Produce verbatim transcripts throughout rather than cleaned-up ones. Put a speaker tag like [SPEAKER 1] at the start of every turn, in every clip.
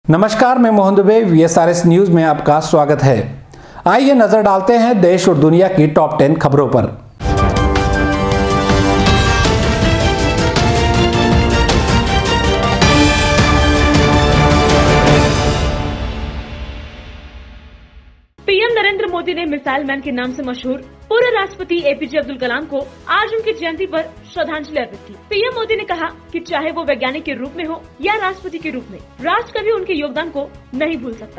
[SPEAKER 1] नमस्कार, मैं मोहन दुबे। वीएसआरएस न्यूज में आपका स्वागत है। आइए नजर डालते हैं देश और दुनिया की टॉप टेन खबरों पर।
[SPEAKER 2] पीएम नरेंद्र मोदी ने मिसाइल मैन के नाम से मशहूर पूर्व राष्ट्रपति एपीजे अब्दुल कलाम को आज उनकी जयंती पर श्रद्धांजलि अर्पित की। पीएम मोदी ने कहा कि चाहे वो वैज्ञानिक के रूप में हो या राष्ट्रपति के रूप में, राष्ट्र कभी उनके योगदान को नहीं भूल सकता।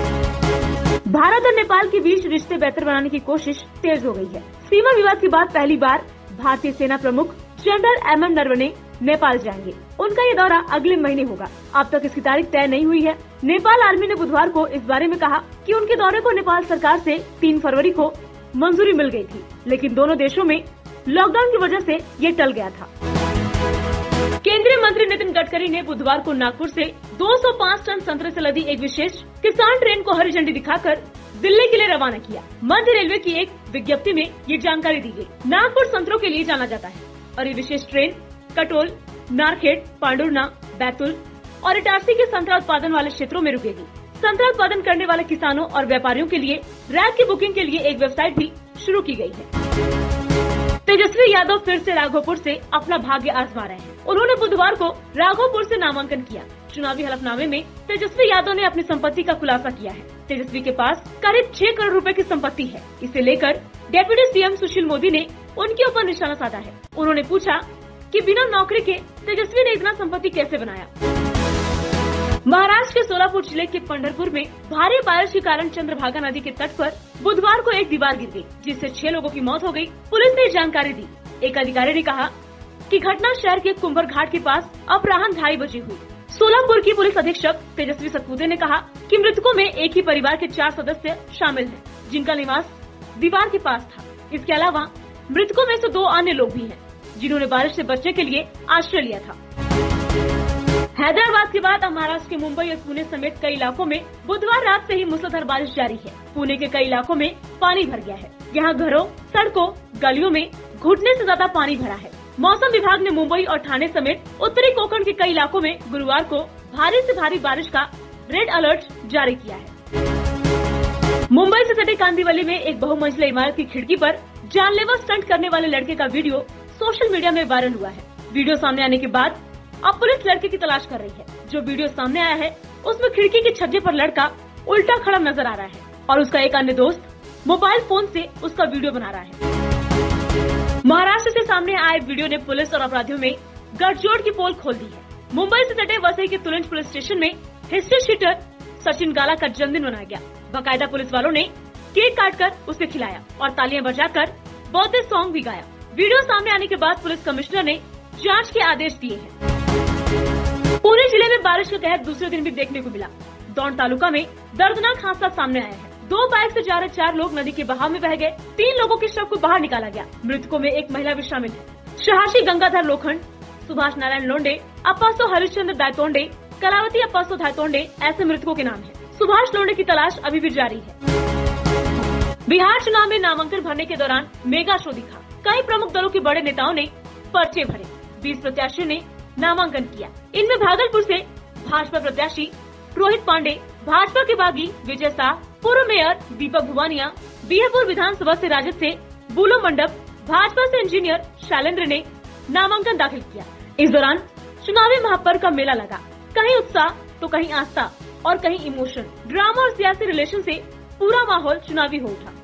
[SPEAKER 2] भारत और नेपाल के बीच रिश्ते बेहतर बनाने की कोशिश तेज हो गई है। सीमा विवाद के बाद पहली बार भारतीय सेना प्रमुख general M M Naravane Nepal जाएंगे। उनका ये दौरा अगले महीने होगा। अब तक इसकी तारीख तय नहीं हुई है। नेपाल आर्मी ने बुधवार को इस बारे में कहा कि उनके दौरे को नेपाल सरकार से तीन फरवरी को मंजूरी मिल गई थी, लेकिन दोनों देशों में लॉकडाउन की वजह से ये टल गया था। केंद्रीय मंत्री नितिन गडकरी ने बुधवार को नागपुर से दो सौ पाँच टन संतरे से लदी एक विशेष किसान ट्रेन को हरी झंडी दिखाकर दिल्ली के लिए रवाना किया। मध्य रेलवे की एक विज्ञप्ति में ये जानकारी दी गई। नागपुर संतरों के लिए जाना जाता है और ये विशेष ट्रेन कटोल, नारखेड़, पांडुरना, बैतूल और इटारसी के संतरा उत्पादन वाले क्षेत्रों में रुकेगी। संतरा उत्पादन करने वाले किसानों और व्यापारियों के लिए रैक की बुकिंग के लिए एक वेबसाइट भी शुरू की गई है। तेजस्वी यादव फिर से राघोपुर से अपना भाग्य आजमा रहे हैं। उन्होंने बुधवार को राघोपुर से नामांकन किया। चुनावी हलफनामे में तेजस्वी यादव ने अपनी संपत्ति का खुलासा किया है। तेजस्वी के पास करीब छह करोड़ रुपए की संपत्ति है। इसे लेकर डेप्यूटी सीएम सुशील मोदी ने उनके ऊपर निशाना साधा है। उन्होंने पूछा कि बिना नौकरी के तेजस्वी ने इतना संपत्ति कैसे बनाया। महाराष्ट्र के सोलापुर जिले के पंढरपुर में भारी बारिश के कारण चंद्रभागा नदी के तट पर बुधवार को एक दीवार गिर गई, जिससे छह लोगों की मौत हो गई। पुलिस ने जानकारी दी। एक अधिकारी ने कहा कि घटना शहर के कुंभर घाट के पास अपराह्न ढाई बजे हुई। सोलापुर की पुलिस अधीक्षक तेजस्वी सतपुते ने कहा कि मृतकों में एक ही परिवार के चार सदस्य शामिल हैं, जिनका निवास दीवार के पास था। इसके अलावा मृतकों में से दो अन्य लोग भी हैं, जिन्होंने बारिश से बचने के लिए आश्रय लिया था। हैदराबाद के बाद अब महाराष्ट्र के मुंबई और पुणे समेत कई इलाकों में बुधवार रात से ही मूसलाधार बारिश जारी है। पुणे के कई इलाकों में पानी भर गया है। यहाँ घरों, सड़कों, गलियों में घुटने से ज्यादा पानी भरा है। मौसम विभाग ने मुंबई और ठाणे समेत उत्तरी कोंकण के कई इलाकों में गुरुवार को भारी से भारी बारिश का रेड अलर्ट जारी किया है। मुंबई से सटे कांदिवली में एक बहुमंजिला इमारत की खिड़की पर जानलेवा स्टंट करने वाले लड़के का वीडियो सोशल मीडिया में वायरल हुआ है। वीडियो सामने आने के बाद अब पुलिस लड़के की तलाश कर रही है। जो वीडियो सामने आया है उसमें खिड़की के छज्जे पर लड़का उल्टा खड़ा नजर आ रहा है और उसका एक अन्य दोस्त मोबाइल फोन से उसका वीडियो बना रहा है। महाराष्ट्र से सामने आए वीडियो ने पुलिस और अपराधियों में गठजोड़ की पोल खोल दी है। मुंबई से सटे वसई के तुरंत पुलिस स्टेशन में हिस्ट्री शीटर सचिन गाला का जन्मदिन मनाया गया। बाकायदा पुलिस वालों ने केक काटकर उसे खिलाया और तालियां बजाकर बर्थडे सॉन्ग भी गाया। वीडियो सामने आने के बाद पुलिस कमिश्नर ने जांच के आदेश दिए हैं। पुणे जिले में बारिश का कहर दूसरे दिन भी देखने को मिला। दौंड तालुका में दर्दनाक हादसा सामने आया है। दो बाइक से जा रहे चार लोग नदी के बहाव में बह गए। तीन लोगों के शव को बाहर निकाला गया। मृतकों में एक महिला भी शामिल है। शहाशी गंगाधर लोखंड, सुभाष नारायण लोंडे, अप्पासो हरिश्चंद्र दायतोंडे, कलावती अप्पासो दायतोंडे ऐसे मृतकों के नाम है। सुभाष लोंडे की तलाश अभी भी जारी है। बिहार चुनाव में नामांकन भरने के दौरान मेगा शो दिखा। कई प्रमुख दलों के बड़े नेताओं ने पर्चे भरे। बीस प्रत्याशियों ने नामांकन किया। इनमें भागलपुर से भाजपा प्रत्याशी रोहित पांडे, भाजपा के बागी विजय शाह, पूर्व मेयर दीपक भुवानिया, बिहपुर विधानसभा से राजद से बुलो मंडप, भाजपा से इंजीनियर शैलेंद्र ने नामांकन दाखिल किया। इस दौरान चुनावी महापर्व का मेला लगा। कहीं उत्साह तो कहीं आस्था और कहीं इमोशन, ड्रामा और सियासी रिलेशन से पूरा माहौल चुनावी हो उठा।